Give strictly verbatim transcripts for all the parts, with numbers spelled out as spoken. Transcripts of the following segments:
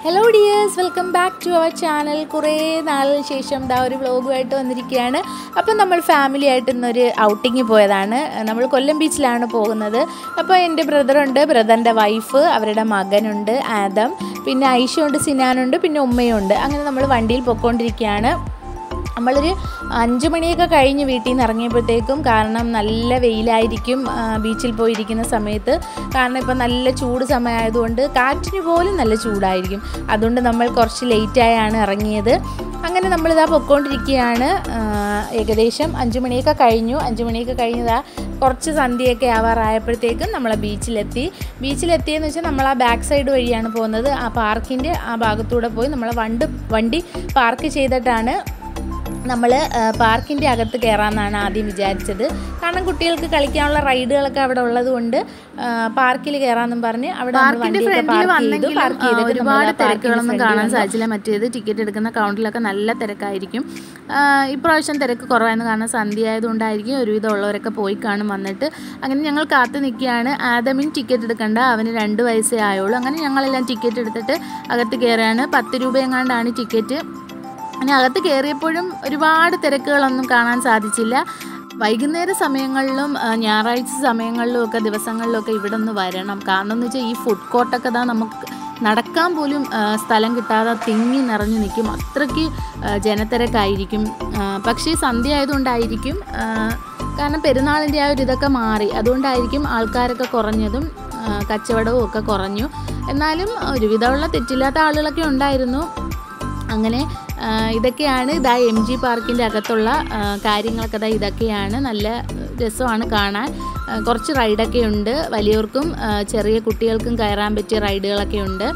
Hello dears, welcome back to our channel. കുറേ നാളിന് ശേഷം ദാ ഒരു വ്ലോഗുമായിട്ട് വന്നിരിക്കുകയാണ്. അപ്പോൾ നമ്മൾ ഫാമിലി ആയിട്ട് ഇന്നൊരു ഔട്ടിങ് പോയതാണ്. നമ്മൾ കൊല്ലം ബീച്ചിലാണ് പോകുന്നത്. അപ്പോൾ എൻ്റെ ബ്രദറുണ്ട്, ബ്രദറിൻ്റെ വൈഫ്, അവരുടെ മകനുണ്ട് ആദം, പിന്നെ ഐഷയുണ്ട്, സിനാനുണ്ട്, പിന്നെ ഉമ്മയുണ്ട്. അങ്ങനെ നമ്മൾ വണ്ടിയിൽ പോയിക്കൊണ്ടിരിക്കുകയാണ്. നമ്മളൊരു അഞ്ച് മണിയൊക്കെ കഴിഞ്ഞ് വീട്ടിൽ നിന്ന് ഇറങ്ങിയപ്പോഴത്തേക്കും, കാരണം നല്ല വെയിലായിരിക്കും ബീച്ചിൽ പോയിരിക്കുന്ന സമയത്ത്. കാരണം ഇപ്പം നല്ല ചൂട് സമയമായതുകൊണ്ട് കാറ്റിന് പോലും നല്ല ചൂടായിരിക്കും. അതുകൊണ്ട് നമ്മൾ കുറച്ച് ലേറ്റായാണ് ഇറങ്ങിയത്. അങ്ങനെ നമ്മളിതാ പൊയ്ക്കൊണ്ടിരിക്കുകയാണ്. ഏകദേശം അഞ്ച് മണിയൊക്കെ കഴിഞ്ഞു. അഞ്ച് മണിയൊക്കെ കഴിഞ്ഞതാ കുറച്ച് സന്ധ്യയൊക്കെ ആവാറായപ്പോഴത്തേക്കും നമ്മൾ ബീച്ചിലെത്തി. ബീച്ചിലെത്തിയെന്ന് വെച്ചാൽ നമ്മൾ ആ ബാക്ക് സൈഡ് വഴിയാണ് പോകുന്നത്. ആ പാർക്കിൻ്റെ ആ ഭാഗത്തൂടെ പോയി നമ്മൾ വണ്ടി വണ്ടി പാർക്ക് ചെയ്തിട്ടാണ് നമ്മൾ പാർക്കിൻ്റെ അകത്ത് കയറാമെന്നാണ് ആദ്യം വിചാരിച്ചത്. കാരണം കുട്ടികൾക്ക് കളിക്കാനുള്ള റൈഡുകളൊക്കെ അവിടെ ഉള്ളത് കൊണ്ട് പാർക്കിൽ കയറാമെന്നും പറഞ്ഞ് അവിടെ ഒരുപാട് തിരക്കുകളൊന്നും കാണാൻ സാധിച്ചില്ല. മറ്റേത് ടിക്കറ്റ് എടുക്കുന്ന കൗണ്ടറിലൊക്കെ നല്ല തിരക്കായിരിക്കും. ഇപ്രാവശ്യം തിരക്ക് കുറവായിരുന്നു, കാരണം സന്ധ്യ ആയതുകൊണ്ടായിരിക്കും. ഒരുവിധം ഉള്ളവരൊക്കെ പോയി കാണും വന്നിട്ട്. അങ്ങനെ ഞങ്ങൾ കാത്തു നിൽക്കുകയാണ്. ആദമിന് ടിക്കറ്റ് എടുക്കണ്ട, അവന് രണ്ട് വയസ്സേ ആയുള്ളൂ. അങ്ങനെ ഞങ്ങളെല്ലാം ടിക്കറ്റ് എടുത്തിട്ട് അകത്ത് കയറുകയാണ്. പത്ത് രൂപയെങ്ങാണ്ടാണ് ടിക്കറ്റ്. അങ്ങനെ അകത്ത് കയറിയപ്പോഴും ഒരുപാട് തിരക്കുകളൊന്നും കാണാൻ സാധിച്ചില്ല. വൈകുന്നേര സമയങ്ങളിലും ഞായറാഴ്ച സമയങ്ങളിലും ഒക്കെ ദിവസങ്ങളിലും ഒക്കെ ഇവിടെ ഒന്ന് വരണം. കാരണം എന്ന് വെച്ചാൽ ഈ ഫുഡ് കോർട്ടൊക്കെ தான் നമുക്ക് നടക്കാൻ പോലും സ്ഥലം കിട്ടാതെ തിങ്ങി നിറഞ്ഞു നിൽക്കും. അത്രയ്ക്ക് ജനത്തിരക്കായിരിക്കും. പക്ഷേ സന്ധ്യ ആയതുകൊണ്ടായിരിക്കും, കാരണം പെരുന്നാളിൻ്റെ ആ ഒരു ഇതൊക്കെ മാറി, അതുകൊണ്ടായിരിക്കും ആൾക്കാരൊക്കെ കുറഞ്ഞതും കച്ചവടവും ഒക്കെ കുറഞ്ഞു. എന്നാലും ഒരുവിധമുള്ള തെറ്റില്ലാത്ത ആളുകളൊക്കെ ഉണ്ടായിരുന്നു. അങ്ങനെ ഇതൊക്കെയാണ് ഇതാ എം ജി പാർക്കിൻ്റെ അകത്തുള്ള കാര്യങ്ങളൊക്കെ. ഇതാ ഇതൊക്കെയാണ്, നല്ല രസമാണ് കാണാൻ. കുറച്ച് റൈഡൊക്കെ ഉണ്ട്, വലിയവർക്കും ചെറിയ കുട്ടികൾക്കും കയറാൻ പറ്റിയ റൈഡുകളൊക്കെ ഉണ്ട്.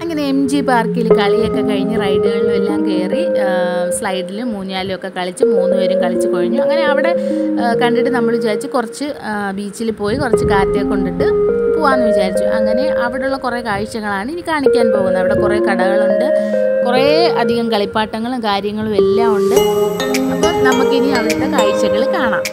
അങ്ങനെ എം ജി പാർക്കിൽ കളിയൊക്കെ കഴിഞ്ഞ് റൈഡുകളിലും എല്ലാം കയറി സ്ലൈഡിലും മൂഞ്ഞാലും ഒക്കെ കളിച്ച് മൂന്ന് പേരും കളിച്ച് കഴിഞ്ഞു. അങ്ങനെ അവിടെ കണ്ടിട്ട് നമ്മൾ വിചാരിച്ചു കുറച്ച് ബീച്ചിൽ പോയി കുറച്ച് കാറ്റൊക്കെ കൊണ്ടിട്ട് പോകാമെന്ന് വിചാരിച്ചു. അങ്ങനെ അവിടെയുള്ള കുറേ കാഴ്ചകളാണ് ഇനി കാണിക്കാൻ പോകുന്നത്. അവിടെ കുറേ കടകളുണ്ട്, കുറേ അധികം കളിപ്പാട്ടങ്ങളും കാര്യങ്ങളും എല്ലാം ഉണ്ട്. അപ്പം നമുക്കിനി അവിടുത്തെ കാഴ്ചകൾ കാണാം.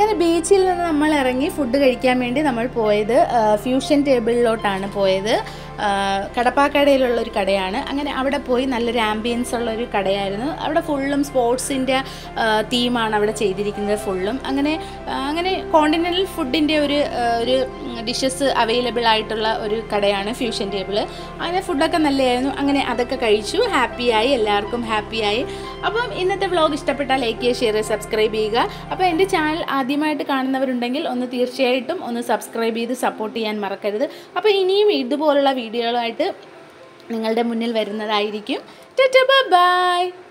ബീച്ചിൽ നിന്ന് നമ്മൾ ഇറങ്ങി ഫുഡ് കഴിക്കാൻ വേണ്ടി നമ്മൾ പോയത് ഫ്യൂഷൻ ടേബിളിലോട്ടാണ് പോയത്. കടപ്പാക്കടയിലുള്ളൊരു കടയാണ്. അങ്ങനെ അവിടെ പോയി നല്ലൊരു ആംബിയൻസ് ഉള്ളൊരു കടയായിരുന്നു. അവിടെ ഫുള്ളും സ്പോർട്സിൻ്റെ തീമാണ് അവിടെ ചെയ്തിരിക്കുന്നത് ഫുള്ളും. അങ്ങനെ അങ്ങനെ കോണ്ടിനെൻ്റൽ ഫുഡിൻ്റെ ഒരു ഒരു ഡിഷസ് അവൈലബിൾ ആയിട്ടുള്ള ഒരു കടയാണ് ഫ്യൂഷൻ ടേബിൾ. അങ്ങനെ ഫുഡൊക്കെ നല്ലതായിരുന്നു. അങ്ങനെ അതൊക്കെ കഴിച്ചു, ഹാപ്പിയായി, എല്ലാവർക്കും ഹാപ്പിയായി. അപ്പം ഇന്നത്തെ വ്ളോഗ് ഇഷ്ടപ്പെട്ടാൽ ലൈക്ക് ചെയ്യുക, ഷെയർ ചെയ്യുക, സബ്സ്ക്രൈബ് ചെയ്യുക. അപ്പോൾ എൻ്റെ ചാനൽ ആദ്യമായിട്ട് കാണുന്നവരുണ്ടെങ്കിൽ ഒന്ന് തീർച്ചയായിട്ടും ഒന്ന് സബ്സ്ക്രൈബ് ചെയ്ത് സപ്പോർട്ട് ചെയ്യാൻ മറക്കരുത്. അപ്പോൾ ഇനിയും ഇതുപോലുള്ള വീഡിയോകളായിട്ട് നിങ്ങളുടെ മുന്നിൽ വരുന്നതായിരിക്കും. Tata by.